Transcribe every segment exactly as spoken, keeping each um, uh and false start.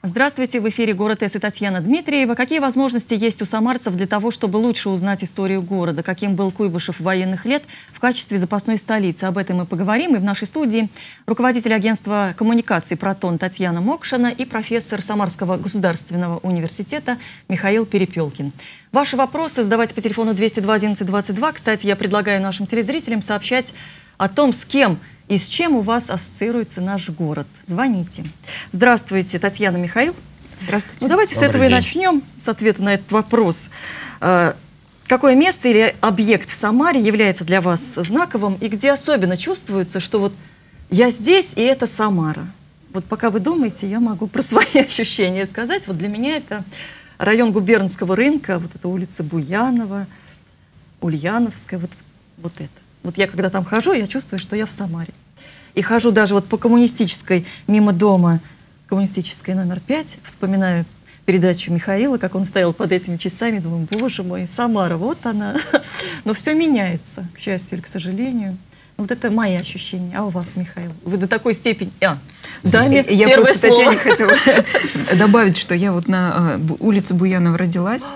Здравствуйте, в эфире «Город С» и Татьяна Дмитриева. Какие возможности есть у самарцев для того, чтобы лучше узнать историю города? Каким был Куйбышев в военных лет в качестве запасной столицы? Об этом мы поговорим. И в нашей студии руководитель агентства коммуникаций «Протон» Татьяна Мокшина и профессор Самарского государственного университета Михаил Перепелкин. Ваши вопросы задавайте по телефону двести два одиннадцать двадцать два. Кстати, я предлагаю нашим телезрителям сообщать о том, с кем и с чем у вас ассоциируется наш город. Звоните. Здравствуйте, Татьяна, Михаил. Здравствуйте. Ну, давайте Добрый с этого день. И начнем, с ответа на этот вопрос. Какое место или объект в Самаре является для вас знаковым, и где особенно чувствуется, что вот я здесь, и это Самара? Вот пока вы думаете, я могу про свои ощущения сказать. Вот для меня это район Губернского рынка, вот эта улица Буянова, Ульяновская, вот, вот это. Вот я, когда там хожу, я чувствую, что я в Самаре. И хожу даже вот по Коммунистической, мимо дома, Коммунистической номер пять, вспоминаю передачу Михаила, как он стоял под этими часами, думаю, боже мой, Самара, вот она. Но все меняется, к счастью или к сожалению. Вот это мои ощущения. А у вас, Михаил? Вы до такой степени... А, да, я, я просто Татьяне хотела добавить, что я вот на улице Буянова родилась.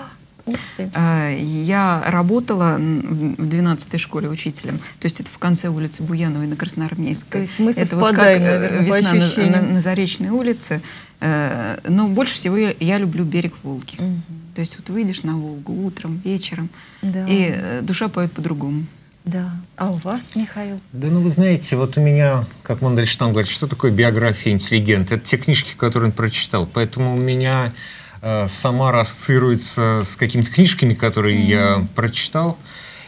Я работала в двенадцатой школе учителем. То есть это в конце улицы Буяновой на Красноармейской. То есть мы совпадаем, это вот как, наверное, весна по ощущениям. на, на, на Заречной улице. Но больше всего я, я люблю берег Волги. Угу. То есть вот выйдешь на Волгу утром, вечером, да. И душа поет по-другому. Да. А у вас, Михаил? Да, ну вы знаете, вот у меня, как Мандельштам говорит, что такое биография интеллигента? Это те книжки, которые он прочитал. Поэтому у меня... Самара ассоциируется с какими-то книжками, которые mm-hmm. я прочитал.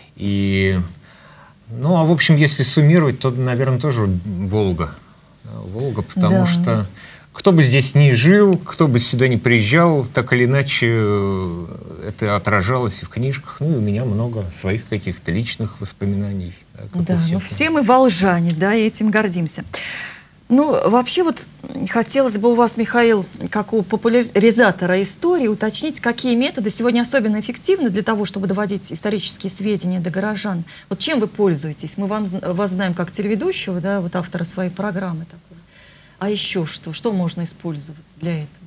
И, ну, а в общем, если суммировать, то, наверное, тоже Волга. Волга, потому да. что кто бы здесь ни жил, кто бы сюда ни приезжал, так или иначе это отражалось и в книжках. Ну, и у меня много своих каких-то личных воспоминаний. Да, да, ну все мы волжане, да, и этим гордимся. Ну, вообще вот хотелось бы у вас, Михаил, как у популяризатора истории, уточнить, какие методы сегодня особенно эффективны для того, чтобы доводить исторические сведения до горожан. Вот чем вы пользуетесь? Мы вам, вас знаем как телеведущего, да, вот автора своей программы такой. А еще что? Что можно использовать для этого?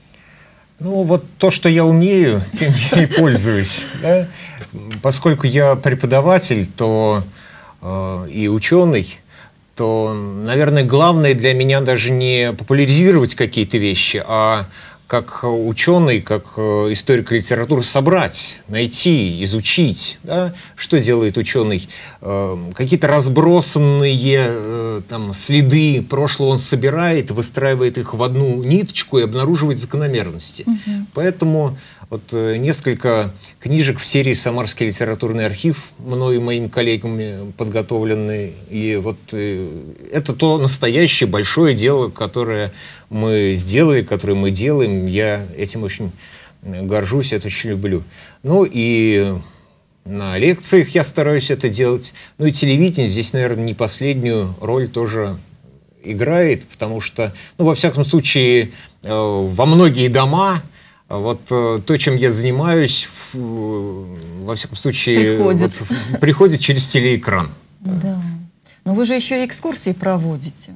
Ну, вот то, что я умею, тем я и пользуюсь. Да? Поскольку я преподаватель, то э, и ученый, то, наверное, главное для меня даже не популяризировать какие-то вещи, а как ученый, как историк литературы собрать, найти, изучить, да? Что делает ученый. Какие-то разбросанные там, следы прошлого он собирает, выстраивает их в одну ниточку и обнаруживает закономерности. Угу. Поэтому вот несколько книжек в серии «Самарский литературный архив» мною и моими коллегами подготовлены. И вот это то настоящее большое дело, которое мы сделали, которое мы делаем. Я этим очень горжусь, это очень люблю. Ну и на лекциях я стараюсь это делать. Ну и телевидение здесь, наверное, не последнюю роль тоже играет, потому что, ну, во всяком случае, во многие дома вот то, чем я занимаюсь, во всяком случае, приходит, вот, приходит через телеэкран. Да. Но вы же еще и экскурсии проводите.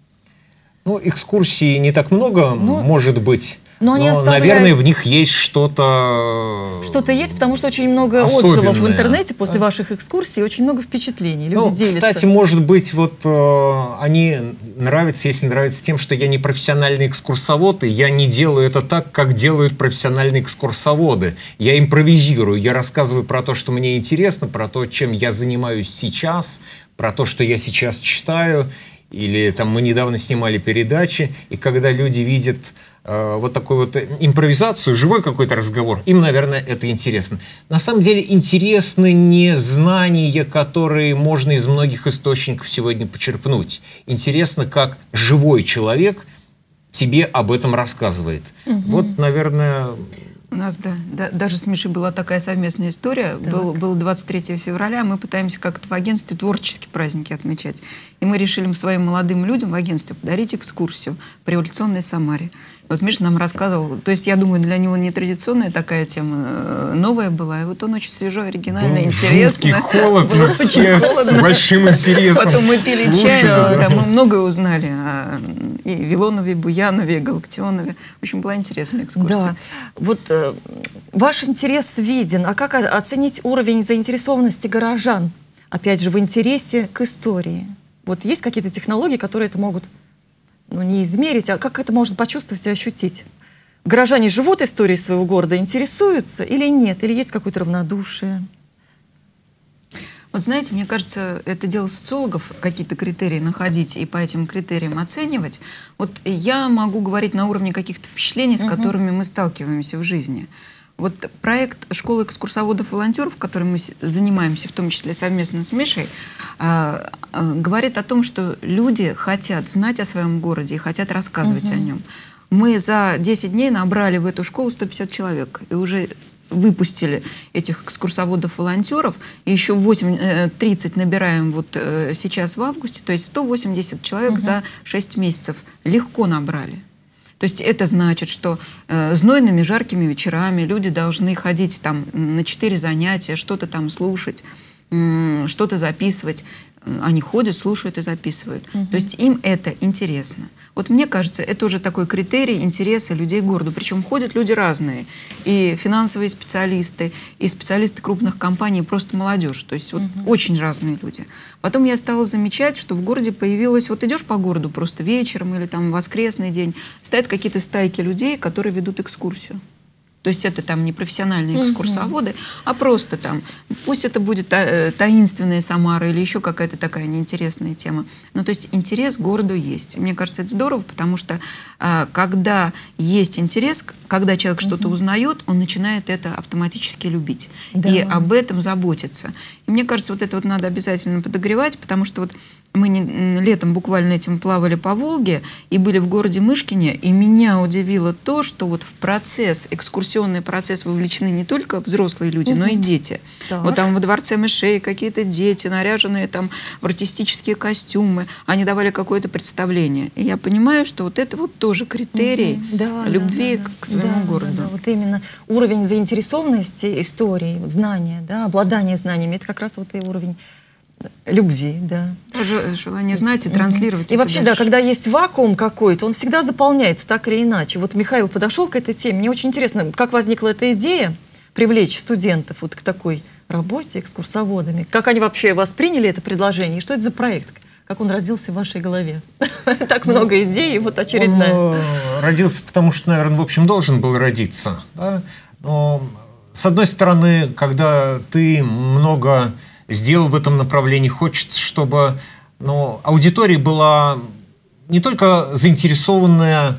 Ну, экскурсий не так много, но, может быть. Но, они но оставляют... наверное, в них есть что-то... Что-то есть, потому что очень много особенное. Отзывов в интернете после а? ваших экскурсий, очень много впечатлений. Люди ну, делятся. Кстати, может быть, вот э, они нравятся, если нравятся тем, что я не профессиональный экскурсовод, и я не делаю это так, как делают профессиональные экскурсоводы. Я импровизирую, я рассказываю про то, что мне интересно, про то, чем я занимаюсь сейчас, про то, что я сейчас читаю. Или там мы недавно снимали передачи, и когда люди видят э, вот такую вот импровизацию, живой какой-то разговор, им, наверное, это интересно. На самом деле интересны не знания, которые можно из многих источников сегодня почерпнуть. Интересно, как живой человек тебе об этом рассказывает. Угу. Вот, наверное... У нас, да, да, даже с Мишей была такая совместная история. Был, был двадцать третьего февраля, мы пытаемся как-то в агентстве творческие праздники отмечать. И мы решили своим молодым людям в агентстве подарить экскурсию по революционной Самаре. Вот Миша нам рассказывал, то есть, я думаю, для него не традиционная такая тема, новая была. И вот он очень свежо, оригинально, был интересно. Жуткий холод, было очень холодно. С большим интересом. Потом мы пили Слушай, чай, да. да, мы многое узнали о и Вилонове, и Буянове, и Галактионове. В общем, была интересная экскурсия. Да. Вот э, ваш интерес виден. А как оценить уровень заинтересованности горожан, опять же, в интересе к истории? Вот есть какие-то технологии, которые это могут, ну, не измерить, а как это можно почувствовать и ощутить? Горожане живут историей своего города, интересуются или нет? Или есть какое-то равнодушие? Вот знаете, мне кажется, это дело социологов, какие-то критерии находить и по этим критериям оценивать. Вот я могу говорить на уровне каких-то впечатлений, с которыми мы сталкиваемся в жизни. Вот проект «Школа экскурсоводов-волонтеров», которым мы занимаемся, в том числе совместно с Мишей, э, э, говорит о том, что люди хотят знать о своем городе и хотят рассказывать uh-huh. о нем. Мы за десять дней набрали в эту школу сто пятьдесят человек и уже выпустили этих экскурсоводов-волонтеров, и еще восемь, тридцать набираем вот э, сейчас в августе, то есть сто восемьдесят человек uh-huh. за шесть месяцев легко набрали. То есть это значит, что э, знойными жаркими вечерами люди должны ходить там на четыре занятия, что-то там слушать, э, что-то записывать. Они ходят, слушают и записывают. Uh-huh. То есть им это интересно. Вот мне кажется, это уже такой критерий интереса людей к городу. Причем ходят люди разные. И финансовые специалисты, и специалисты крупных компаний, и просто молодежь. То есть вот uh-huh. очень разные люди. Потом я стала замечать, что в городе появилось... Вот идешь по городу просто вечером или там воскресный день, стоят какие-то стайки людей, которые ведут экскурсию. То есть это там не профессиональные экскурсоводы, uh-huh. а просто там, пусть это будет та, таинственная Самара или еще какая-то такая неинтересная тема. Ну, то есть интерес к городу есть. Мне кажется, это здорово, потому что а, когда есть интерес, когда человек uh-huh. что-то узнает, он начинает это автоматически любить. Да. И об этом заботиться. И мне кажется, вот это вот надо обязательно подогревать, потому что вот мы не, летом буквально этим плавали по Волге и были в городе Мышкине, и меня удивило то, что вот в процесс, экскурсионный процесс вовлечены не только взрослые люди, угу. но и дети. Так. Вот там во дворце мышей какие-то дети, наряженные там в артистические костюмы, они давали какое-то представление. И я понимаю, что вот это вот тоже критерий угу. да, любви да, да, к своему да, городу. Да, да. Вот именно уровень заинтересованности историей, знания, да, обладания знаниями, это как раз вот и уровень любви, да. Желание знать и транслировать. И вообще, дальше. Да, когда есть вакуум какой-то, он всегда заполняется так или иначе. Вот Михаил подошел к этой теме. Мне очень интересно, как возникла эта идея привлечь студентов вот к такой работе экскурсоводами. Как они вообще восприняли это предложение? И что это за проект? Как он родился в вашей голове? Так много идей, и вот очередная. Он родился, потому что, наверное, в общем, должен был родиться. Но, с одной стороны, когда ты много... сделал в этом направлении. Хочется, чтобы ну, аудитория была не только заинтересованная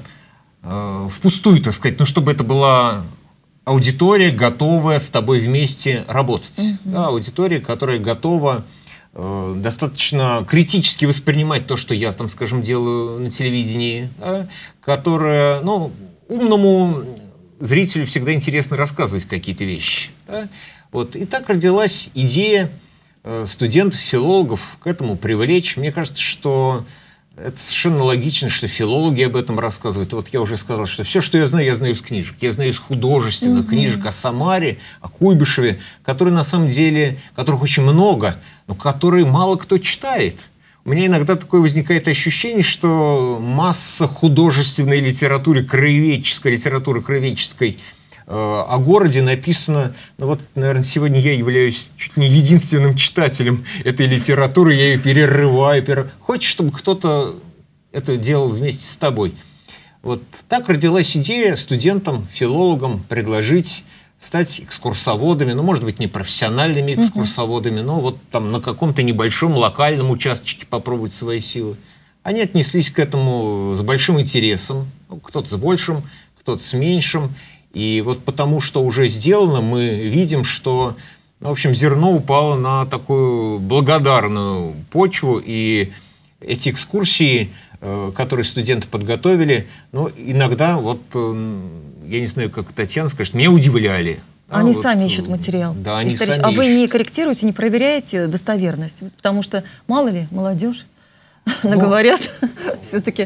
э, впустую, так сказать, но чтобы это была аудитория, готовая с тобой вместе работать. Mm-hmm. Да, аудитория, которая готова э, достаточно критически воспринимать то, что я, там, скажем, делаю на телевидении, да, которая, ну, умному зрителю всегда интересно рассказывать какие-то вещи. Да. Вот. И так родилась идея студентов, филологов к этому привлечь. Мне кажется, что это совершенно логично, что филологи об этом рассказывают. Вот я уже сказал, что все, что я знаю, я знаю из книжек. Я знаю из художественных mm-hmm. книжек о Самаре, о Куйбышеве, которые на самом деле, которых очень много, но которые мало кто читает. У меня иногда такое возникает ощущение, что масса художественной литературы, краеведческой литературы, краеведческой о городе написано, ну вот, наверное, сегодня я являюсь чуть не единственным читателем этой литературы, я ее перерываю. Перер... Хочешь, чтобы кто-то это делал вместе с тобой. Вот так родилась идея студентам, филологам предложить стать экскурсоводами, ну, может быть, не профессиональными экскурсоводами, uh-huh. но вот там на каком-то небольшом локальном участочке попробовать свои силы. Они отнеслись к этому с большим интересом, ну, кто-то с большим, кто-то с меньшим. И вот потому, что уже сделано, мы видим, что, в общем, зерно упало на такую благодарную почву, и эти экскурсии которые студенты подготовили, но иногда, вот, я не знаю, как Татьяна скажет, меня удивляли. Они а, сами вот, ищут материал. Да, они Историч... сами А вы ищут. не корректируете, не проверяете достоверность? Потому что, мало ли, молодежь наговорят все-таки...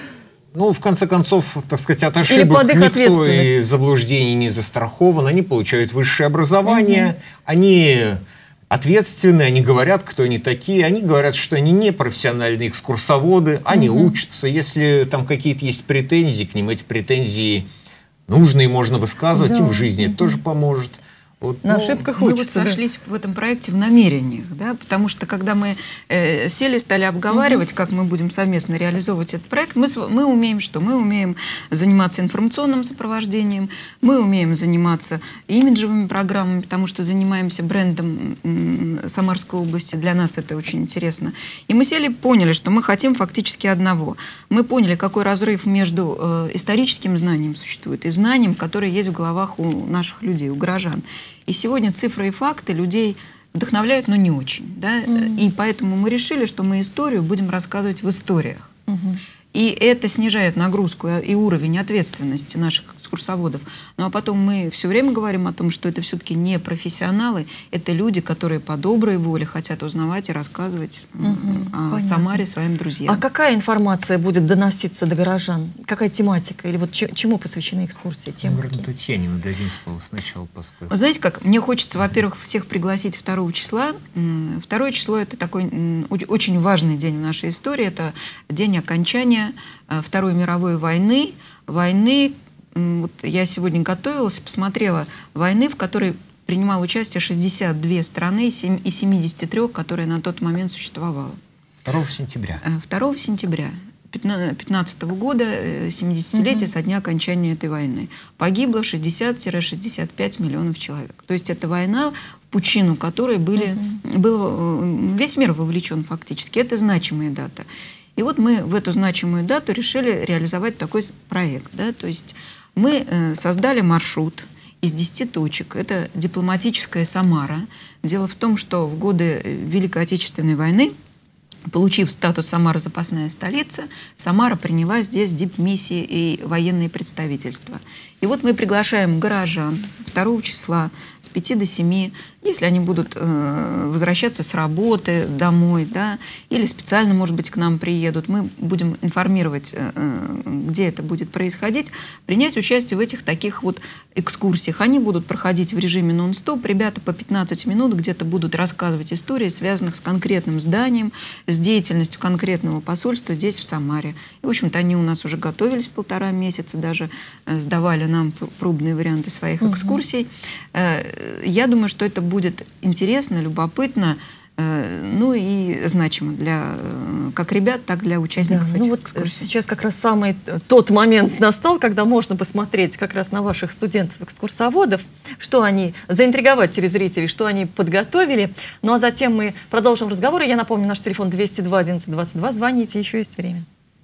Ну, в конце концов, так сказать, от Или ошибок под их никто и заблуждений не застрахован. Они получают высшее образование, угу. они ответственны, они говорят, кто они такие. Они говорят, что они не профессиональные экскурсоводы, они угу. учатся. Если там какие-то есть претензии к ним, эти претензии нужно и можно высказывать, да. им в жизни угу. это тоже поможет. Вот, на ну, ошибках мы учатся. вот сошлись да. в этом проекте в намерениях, да, потому что когда мы э, сели, стали обговаривать, угу. как мы будем совместно реализовывать этот проект, мы, мы умеем что? Мы умеем заниматься информационным сопровождением, мы умеем заниматься имиджевыми программами, потому что занимаемся брендом м, Самарской области, для нас это очень интересно. И мы сели, поняли, что мы хотим фактически одного. Мы поняли, какой разрыв между э, историческим знанием существует и знанием, которое есть в головах у наших людей, у горожан. И сегодня цифры и факты людей вдохновляют, но не очень. Да? Mm-hmm. И поэтому мы решили, что мы историю будем рассказывать в историях. Mm-hmm. И это снижает нагрузку и уровень ответственности наших экскурсоводов. Ну а потом мы все время говорим о том, что это все-таки не профессионалы, это люди, которые по доброй воле хотят узнавать и рассказывать угу, о понятно. Самаре своим друзьям. А какая информация будет доноситься до горожан? Какая тематика? Или вот чему посвящены экскурсии? Темы Наверное, Татьяне нададим слово сначала, поскольку... Знаете как, мне хочется, во-первых, всех пригласить второго числа. Второе число — это такой очень важный день в нашей истории. Это день окончания Второй мировой войны. Войны, вот я сегодня готовилась, посмотрела, войны, в которой принимало участие шестьдесят две страны из семидесяти трёх, которые на тот момент существовало. второго сентября. второго сентября пятнадцатого года, семидесятилетие угу. со дня окончания этой войны. Погибло шестьдесят — шестьдесят пять миллионов человек. То есть это война, в пучину которой были, угу. был весь мир вовлечен фактически. Это значимая дата. И вот мы в эту значимую дату решили реализовать такой проект. Да? То есть мы э, создали маршрут из десяти точек. Это дипломатическая Самара. Дело в том, что в годы Великой Отечественной войны, получив статус Самара запасная столица, Самара приняла здесь дипмиссии и военные представительства. И вот мы приглашаем горожан второго числа с пяти до семи, если они будут э, возвращаться с работы домой, да, или специально, может быть, к нам приедут, мы будем информировать, э, где это будет происходить, принять участие в этих таких вот экскурсиях. Они будут проходить в режиме нон-стоп, ребята по пятнадцать минут где-то будут рассказывать истории, связанных с конкретным зданием, с деятельностью конкретного посольства здесь, в Самаре. И, в общем-то, они у нас уже готовились полтора месяца, даже э, сдавали нам пробные варианты своих угу. экскурсий. Э, я думаю, что это будет будет интересно, любопытно, э, ну и значимо для как ребят, так и для участников да, этих ну вот экскурсий. Сейчас как раз самый тот момент настал, когда можно посмотреть как раз на ваших студентов-экскурсоводов, что они, заинтриговать телезрителей, что они подготовили. Ну а затем мы продолжим разговор. И я напомню, наш телефон двести два одиннадцать двадцать два. Звоните, еще есть время.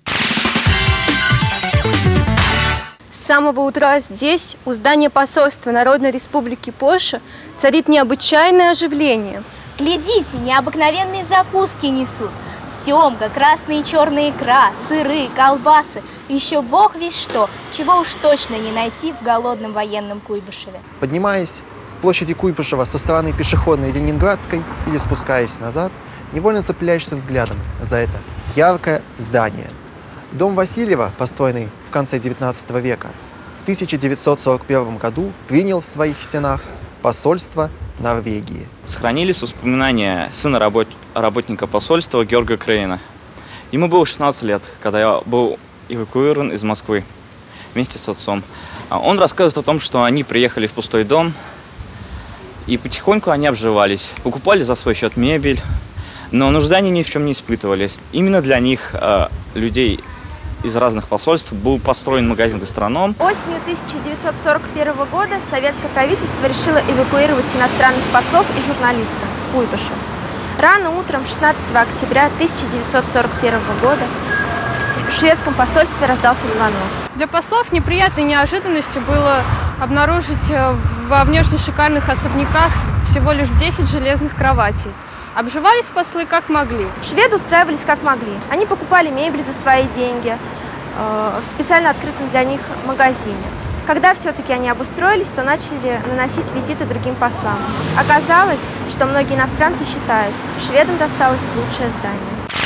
С самого утра здесь, у здания посольства Народной Республики Польша, царит необычайное оживление. Глядите, необыкновенные закуски несут. Семга, красная и черная икра, сыры, колбасы. Еще бог весь что, чего уж точно не найти в голодном военном Куйбышеве. Поднимаясь к площади Куйбышева со стороны пешеходной Ленинградской или спускаясь назад, невольно цепляешься взглядом за это яркое здание. Дом Васильева, построенный в конце девятнадцатого века, в тысяча девятьсот сорок первом году принял в своих стенах посольство Норвегии. Сохранились воспоминания сына работ... работника посольства Георга Крейна. Ему было шестнадцать лет, когда я был эвакуирован из Москвы вместе с отцом. Он рассказывает о том, что они приехали в пустой дом, и потихоньку они обживались, покупали за свой счет мебель, но нужды они ни в чем не испытывались. Именно для них, людей из разных посольств, был построен магазин «Гастроном». Осенью тысяча девятьсот сорок первого года советское правительство решило эвакуировать иностранных послов и журналистов в Куйбышев. Рано утром шестнадцатого октября тысяча девятьсот сорок первого года в шведском посольстве раздался звонок. Для послов неприятной неожиданностью было обнаружить во внешне шикарных особняках всего лишь десять железных кроватей. Обживались послы как могли. Шведы устраивались как могли. Они покупали мебель за свои деньги э, в специально открытом для них магазине. Когда все-таки они обустроились, то начали наносить визиты другим послам. Оказалось, что многие иностранцы считают, шведам досталось лучшее здание.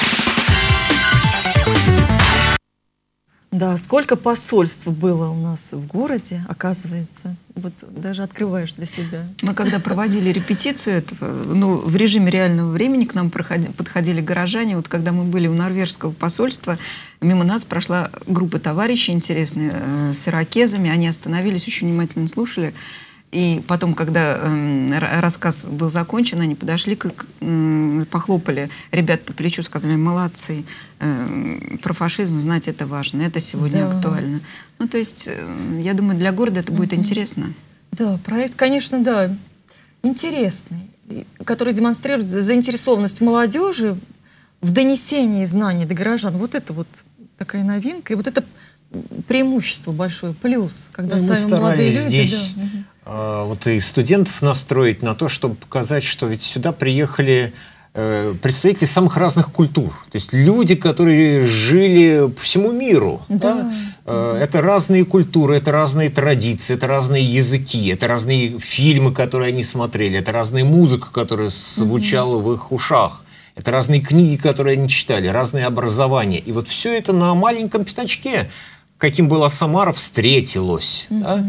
Да, сколько посольств было у нас в городе, оказывается. Вот даже открываешь для себя. Мы когда проводили репетицию этого, ну, в режиме реального времени к нам проходи, подходили горожане. Вот когда мы были у норвежского посольства, мимо нас прошла группа товарищей интересные, э, с ирокезами. Они остановились, очень внимательно слушали. И потом, когда э, рассказ был закончен, они подошли, как, э, похлопали ребят по плечу, сказали: молодцы, э, про фашизм знать это важно, это сегодня да. актуально. Ну, то есть, э, я думаю, для города это будет mm-hmm. интересно. Да, проект, конечно, да, интересный, который демонстрирует заинтересованность молодежи в донесении знаний до горожан. Вот это вот такая новинка, и вот это преимущество большое, плюс, когда ну, сами молодые люди... Здесь... Да. Вот и студентов настроить на то, чтобы показать, что ведь сюда приехали э, представители самых разных культур. То есть люди, которые жили по всему миру. Да. Да? Э, это разные культуры, это разные традиции, это разные языки, это разные фильмы, которые они смотрели, это разная музыка, которая звучала в их ушах. Это разные книги, которые они читали, разные образования. И вот все это на маленьком пятачке, каким была Самара, встретилось. Mm-hmm. Да?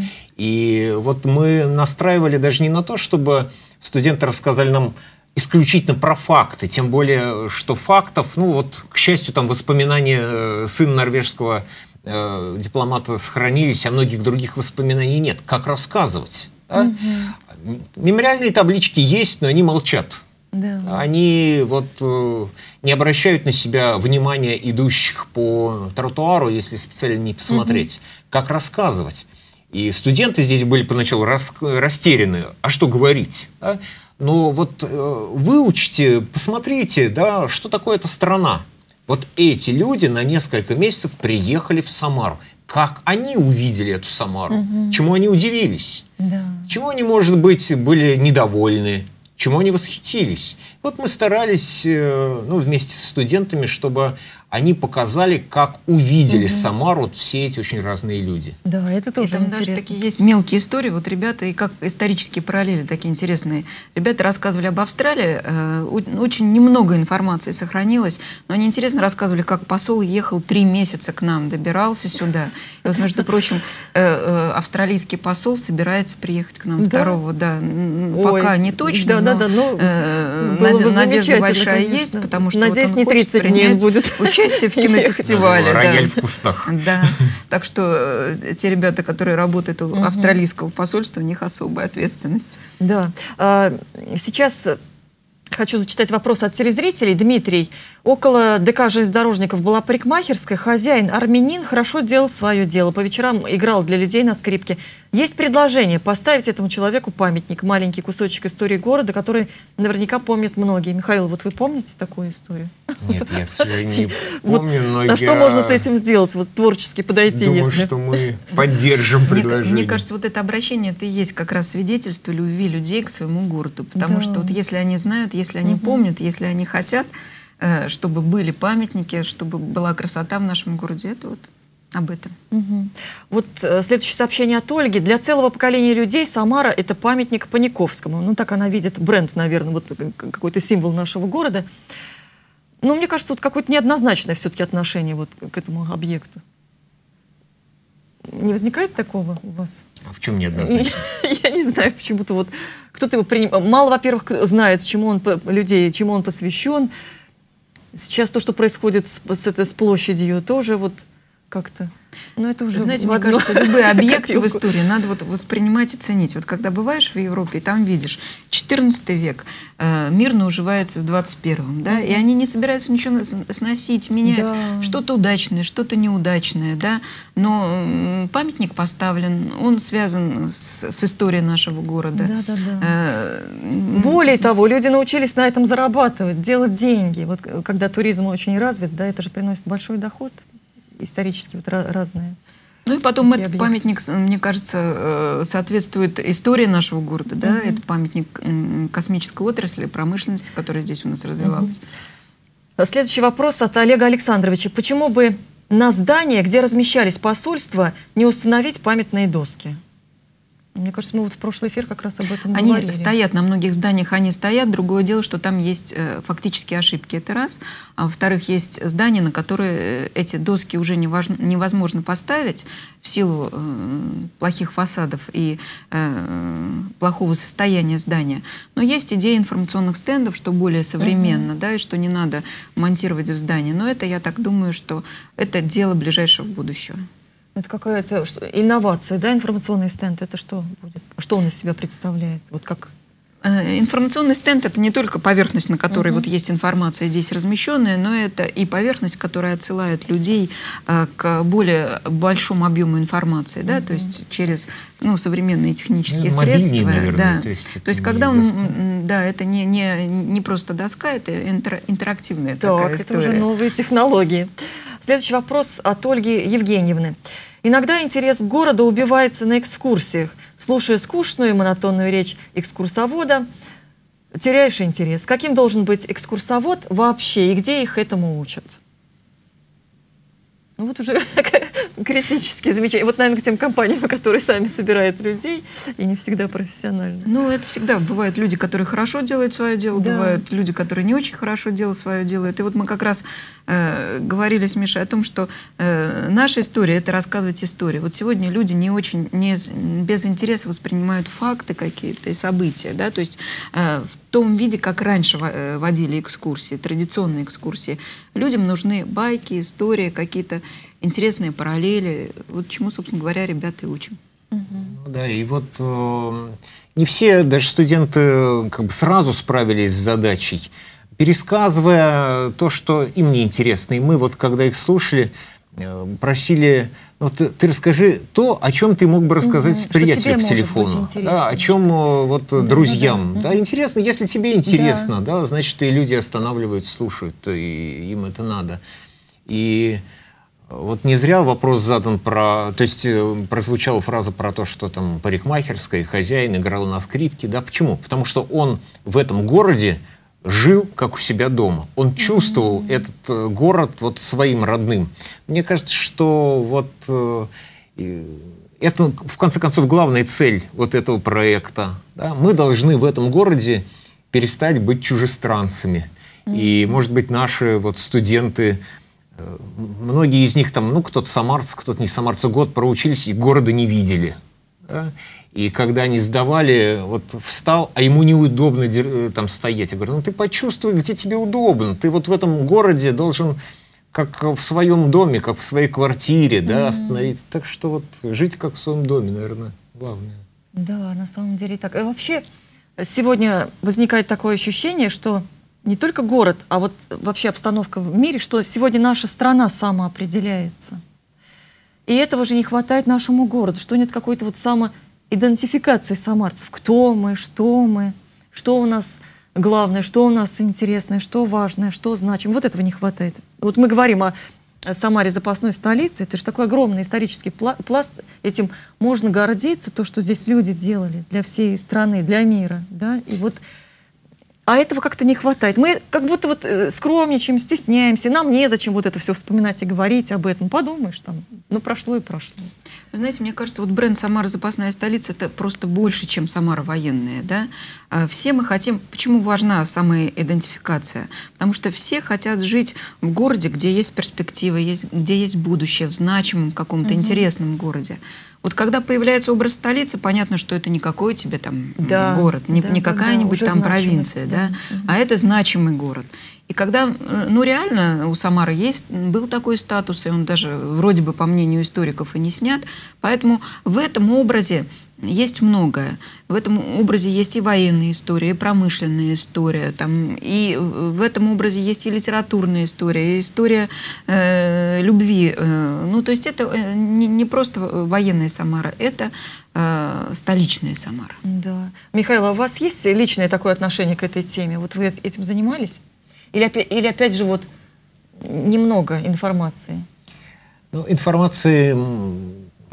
И вот мы настраивали даже не на то, чтобы студенты рассказали нам исключительно про факты, тем более, что фактов, ну вот, к счастью, там воспоминания сына норвежского э, дипломата сохранились, а многих других воспоминаний нет. Как рассказывать? Да? Mm-hmm. Мемориальные таблички есть, но они молчат. Да. Они вот э, не обращают на себя внимания идущих по тротуару, если специально не посмотреть. Угу. Как рассказывать? И студенты здесь были поначалу рас, растеряны. А что говорить? Да? Но вот э, выучите, посмотрите, да, что такое эта страна. Вот эти люди на несколько месяцев приехали в Самару. Как они увидели эту Самару? Угу. Чему они удивились? Да. Чему они, может быть, были недовольны? Чему они восхитились. Вот мы старались, ну, вместе с студентами, чтобы они показали, как увидели угу. Самару вот все эти очень разные люди. Да, это тоже и там интересно. Даже такие есть мелкие истории. Вот ребята, и как исторические параллели такие интересные. Ребята рассказывали об Австралии. Э, очень немного информации сохранилось. Но они интересно рассказывали, как посол ехал три месяца к нам, добирался сюда. И вот, между прочим, э, э, австралийский посол собирается приехать к нам да? второго. Да, пока Ой, не точно, да, но, да, да, но э, надежда, надежда большая конечно. Есть, потому что надеюсь, вот не тридцать дней будет. Участие в кинофестивале. Рояль в кустах. Да. Так что э, те ребята, которые работают у австралийского посольства, у них особая ответственность. Да. А, сейчас хочу зачитать вопрос от телезрителей. Дмитрий. Около ДК железнодорожников была парикмахерская. Хозяин, армянин, хорошо делал свое дело. По вечерам играл для людей на скрипке. Есть предложение поставить этому человеку памятник. Маленький кусочек истории города, который наверняка помнят многие. Михаил, вот вы помните такую историю? Нет, я, к сожалению, не помню, но А что можно с этим сделать? Вот творчески подойти, думаю, если... что мы поддержим предложение. Мне кажется, вот это обращение, это и есть как раз свидетельство любви людей к своему городу. Потому что вот если они знают, если они помнят, если они хотят, чтобы были памятники, чтобы была красота в нашем городе, это вот об этом. Угу. Вот э, следующее сообщение от Ольги. Для целого поколения людей Самара – это памятник Паниковскому. Ну, так она видит бренд, наверное, вот какой-то символ нашего города. Но мне кажется, вот какое-то неоднозначное все-таки отношение вот к этому объекту. Не возникает такого у вас? А в чем неоднозначность? Я не знаю, почему-то вот кто-то его принимает. Мало, во-первых, знает, чему он, людей, чему он посвящен. Сейчас то, что происходит с, с, с площадью, тоже вот как-то... Ну, это уже, знаете, мне кажется, любые объекты в истории надо вот воспринимать и ценить. Вот когда бываешь в Европе, и там видишь, четырнадцатый век э, мирно уживается с двадцать первым, да, и они не собираются ничего сносить, менять, да. Что-то удачное, что-то неудачное, да, но э, памятник поставлен, он связан с, с историей нашего города. Да, да, да. Э, Более того, люди научились на этом зарабатывать, делать деньги. Вот когда туризм очень развит, да, это же приносит большой доход. Исторически вот разные. Ну и потом Такие этот объекты. памятник, мне кажется, соответствует истории нашего города, да, Мгм. это памятник м, космической отрасли, промышленности, которая здесь у нас развивалась. Следующий вопрос от Олега Александровича. Почему бы на здание, где размещались посольства, не установить памятные доски? Мне кажется, мы вот в прошлый эфир как раз об этом Они говорили. стоят, на многих зданиях они стоят. Другое дело, что там есть э, фактические ошибки, это раз. А во-вторых, есть здания, на которые эти доски уже неважно- невозможно поставить в силу э, плохих фасадов и э, плохого состояния здания. Но есть идея информационных стендов, что более современно, да, и что не надо монтировать в здании. Но это, я так думаю, что это дело ближайшего будущего. Это какая-то что, инновация, да, информационный стенд, это что будет? Что он из себя представляет? Вот как... Э, Информационный стенд — это не только поверхность, на которой Мгм. вот есть информация здесь размещенная, но это и поверхность, которая отсылает людей э, к более большому объему информации, да, то есть через ну, современные технические Ну, мобильнее, средства. наверное, да. то есть это То есть не когда он, доска. м, да, это не, не, не просто доска, это интер- интерактивная Так, такая это история. уже новые технологии. Следующий вопрос от Ольги Евгеньевны. Иногда интерес к городу убивается на экскурсиях. Слушая скучную и монотонную речь экскурсовода, теряешь интерес. Каким должен быть экскурсовод вообще и где их этому учат? Ну вот уже критические замечания. Вот, наверное, к тем компаниям, которые сами собирают людей и не всегда профессионально. Ну, это всегда бывают люди, которые хорошо делают свое дело, Да. бывают люди, которые не очень хорошо делают свое дело. И вот мы как раз э, говорили с Мишей о том, что э, наша история — это рассказывать историю. Вот сегодня люди не очень, не, с- без интереса воспринимают факты какие-то и события, да, то есть э, в том виде, как раньше во- э, водили экскурсии, традиционные экскурсии. Людям нужны байки, истории, какие-то интересные параллели. Вот чему, собственно говоря, ребята и учим. Ну да, и вот э, не все, даже студенты, как бы сразу справились с задачей, пересказывая то, что им не интересно. И мы вот, когда их слушали, э, просили, ну, ты, ты расскажи то, о чем ты мог бы рассказать Мгм, что приятелю тебе по может быть телефону. интересно. Да, о чем э, вот друзьям. да. Да, Мгм. интересно, если тебе интересно, да. значит, и люди останавливают, слушают, и им это надо. И вот не зря вопрос задан про... То есть э, прозвучала фраза про то, что там парикмахерская, хозяин играл на скрипке. Да, почему? Потому что он в этом городе жил как у себя дома. Он чувствовал mm-hmm. этот э, город вот своим родным. Мне кажется, что вот э, э, это, в конце концов, главная цель вот этого проекта. Да? Мы должны в этом городе перестать быть чужестранцами. Mm-hmm. И, может быть, наши вот студенты... Многие из них там, ну, кто-то самарцы, кто-то не самарцы, год проучились и города не видели. Да? И когда они сдавали, вот встал, а ему неудобно там стоять. Я говорю, ну ты почувствуй, где тебе удобно. Ты вот в этом городе должен, как в своем доме, как в своей квартире, да, mm-hmm. остановиться. Так что вот жить как в своем доме, наверное, главное. Да, на самом деле так. И вообще сегодня возникает такое ощущение, что не только город, а вот вообще обстановка в мире, что сегодня наша страна самоопределяется. И этого же не хватает нашему городу, что нет какой-то вот самоидентификации самарцев. Кто мы, что мы, что у нас главное, что у нас интересное, что важное, что значимо. Вот этого не хватает. Вот мы говорим о Самаре запасной столице, это же такой огромный исторический пласт. Этим можно гордиться, то, что здесь люди делали для всей страны, для мира. Да? И вот... А этого как-то не хватает. Мы как будто вот э, скромничаем, стесняемся. Нам незачем вот это все вспоминать и говорить об этом. Подумаешь, там, ну прошло и прошло. Вы знаете, мне кажется, вот бренд «Самара запасная столица» — это просто больше, чем «Самара военная». Да? Все мы хотим... Почему важна самоидентификация? Потому что все хотят жить в городе, где есть перспектива, есть, где есть будущее, в значимом каком-то угу. интересном городе. Вот когда появляется образ столицы, понятно, что это не какой тебе там да, город, не, да, не какая-нибудь да, там провинция, да, да, а это значимый город. И когда, ну реально у Самары есть, был такой статус, и он даже вроде бы по мнению историков и не снят, поэтому в этом образе есть многое. В этом образе есть и военная история, и промышленная история, там, и в этом образе есть и литературная история, и история э, любви. Э, ну, то есть это не, не просто военная Самара, это э, столичная Самара. Да. Михаил, а у вас есть личное такое отношение к этой теме? Вот вы этим занимались? Или опять, или опять же вот немного информации? Ну, информации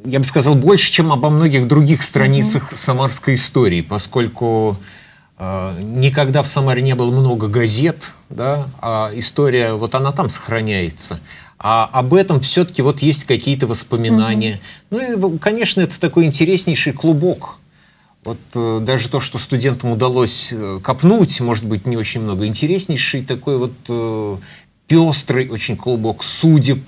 я бы сказал, больше, чем обо многих других страницах mm-hmm. самарской истории, поскольку э, никогда в Самаре не было много газет, да, а история, вот она там сохраняется. А об этом все-таки вот есть какие-то воспоминания. Mm-hmm. Ну и, конечно, это такой интереснейший клубок. Вот э, даже то, что студентам удалось э, копнуть, может быть, не очень много. Интереснейший такой вот э, пестрый очень клубок судеб,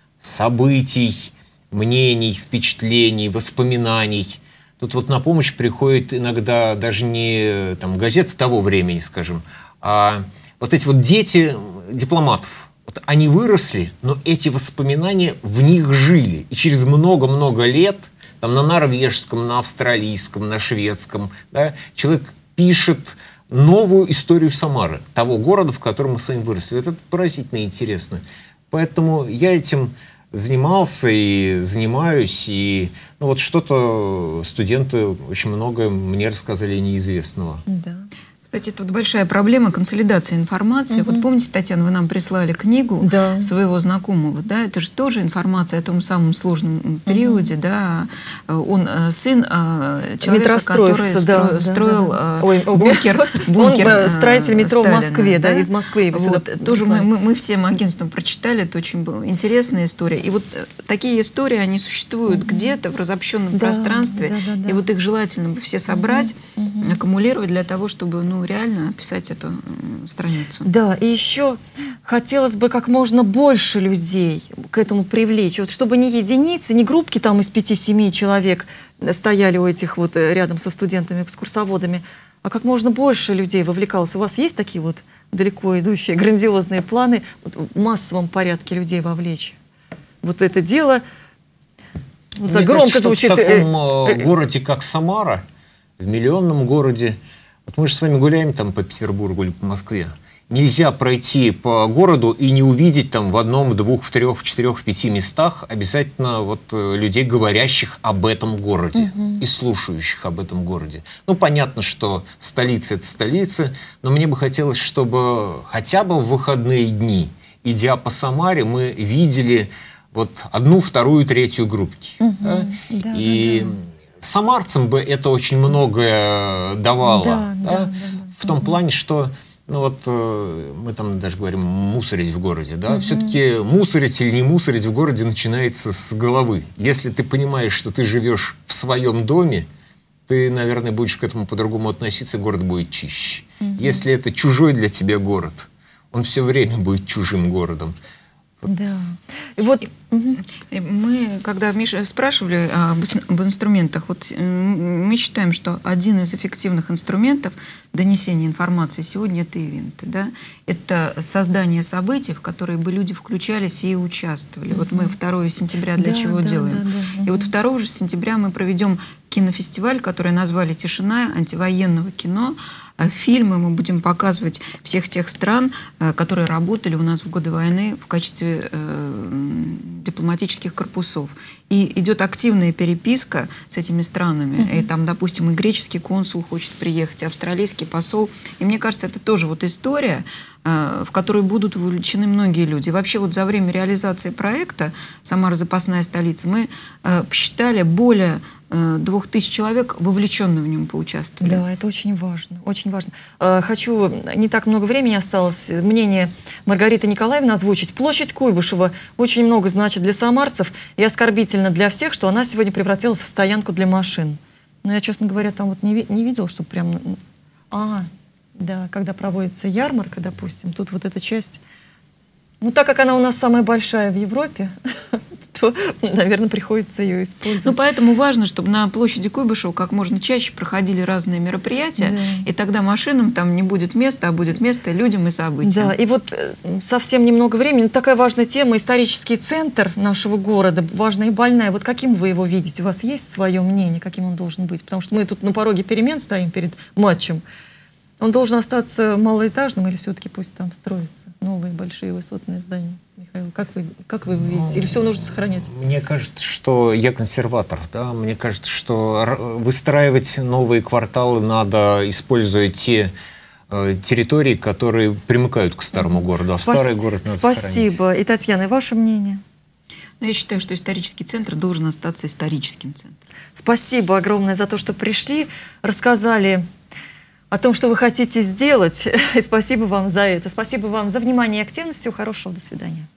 событий, мнений, впечатлений, воспоминаний. Тут вот на помощь приходит иногда даже не там, газеты того времени, скажем, а вот эти вот дети дипломатов. Вот они выросли, но эти воспоминания в них жили. И через много-много лет, там, на норвежском, на австралийском, на шведском, да, человек пишет новую историю Самары, того города, в котором мы с вами выросли. Это поразительно интересно. Поэтому я этим занимался и занимаюсь, и ну, вот что-то студенты очень много мне рассказали неизвестного. Да. Кстати, тут большая проблема консолидации информации. Угу. Вот помните, Татьяна, вы нам прислали книгу да. своего знакомого, да, это же тоже информация о том самом сложном периоде, угу. да, он сын человека, который стро, да, строил да, да, да. бункер, бункер он строитель метро Сталина, в Москве, да, да, из Москвы. Вот, тоже мы, мы, мы всем агентством прочитали, это очень интересная история. И вот такие истории, они существуют угу. где-то в разобщенном да, пространстве, да, да, да. и вот их желательно бы все собрать, угу. аккумулировать для того, чтобы, ну, реально описать эту страницу. Да, и еще хотелось бы как можно больше людей к этому привлечь. Вот чтобы не единицы, не группки там из пяти-семи человек стояли у этих вот рядом со студентами-экскурсоводами, а как можно больше людей вовлекалось. У вас есть такие вот далеко идущие, грандиозные планы вот в массовом порядке людей вовлечь? Вот это дело ну, так громко кажется, звучит. В таком городе, как Самара, в миллионном городе, вот мы же с вами гуляем там по Петербургу или по Москве. Нельзя пройти по городу и не увидеть там в одном, в двух, в трех, в четырех, в пяти местах обязательно вот людей, говорящих об этом городе угу. и слушающих об этом городе. Ну, понятно, что столица — это столица, но мне бы хотелось, чтобы хотя бы в выходные дни, идя по Самаре, мы видели вот одну, вторую, третью группки. Угу. Да? Да, и... Да, да. Самарцам бы это очень многое давало, да, да, да, да, в том угу. плане, что ну вот э, мы там даже говорим мусорить в городе, да, угу. все-таки мусорить или не мусорить в городе начинается с головы. Если ты понимаешь, что ты живешь в своем доме, ты, наверное, будешь к этому по-другому относиться, город будет чище. Угу. Если это чужой для тебя город, он все время будет чужим городом. Да. И вот угу. мы, когда Миша спрашивали об, об инструментах, вот мы считаем, что один из эффективных инструментов донесения информации сегодня это ивенты, да? Это создание событий, в которые бы люди включались и участвовали. Угу. Вот мы второго сентября для да, чего да, делаем? Да, да, да. И вот второго же сентября мы проведем кинофестиваль, который назвали «Тишина», антивоенного кино. Фильмы мы будем показывать всех тех стран, которые работали у нас в годы войны в качестве э, дипломатических корпусов. И идет активная переписка с этими странами. Mm-hmm. И там, допустим, и греческий консул хочет приехать, и австралийский посол. И мне кажется, это тоже вот история, э, в которой будут вовлечены многие люди. И вообще вот за время реализации проекта «Самара запасная столица» мы э, посчитали более э, двух тысяч человек, вовлеченные в нем поучаствовали. Да, это очень важно. Очень важно. Э, хочу, не так много времени осталось, мнение Маргариты Николаевны озвучить. Площадь Куйбышева очень много значит для самарцев и оскорбительно для всех, что она сегодня превратилась в стоянку для машин. Но я, честно говоря, там вот не, не видела, что прям... А, да, когда проводится ярмарка, допустим, тут вот эта часть... Ну, так как она у нас самая большая в Европе, то, наверное, приходится ее использовать. Ну, поэтому важно, чтобы на площади Куйбышева как можно чаще проходили разные мероприятия, да. и тогда машинам там не будет места, а будет место людям и событиям. Да, и вот совсем немного времени, но такая важная тема, исторический центр нашего города, важная и больная. Вот каким вы его видите? У вас есть свое мнение, каким он должен быть? Потому что мы тут на пороге перемен стоим перед матчем. Он должен остаться малоэтажным или все-таки пусть там строятся новые большие высотные здания? Михаил, как вы, как вы его видите? Или все нужно сохранять? Мне кажется, что я консерватор. Да? Мне кажется, что выстраивать новые кварталы надо, используя те э, территории, которые примыкают к старому городу. А Спас... старый город надо Спасибо. сохранить. И, Татьяна, и ваше мнение? Но я считаю, что исторический центр должен остаться историческим центром. Спасибо огромное за то, что пришли, рассказали о том, что вы хотите сделать. И спасибо вам за это. Спасибо вам за внимание и активность. Всего хорошего. До свидания.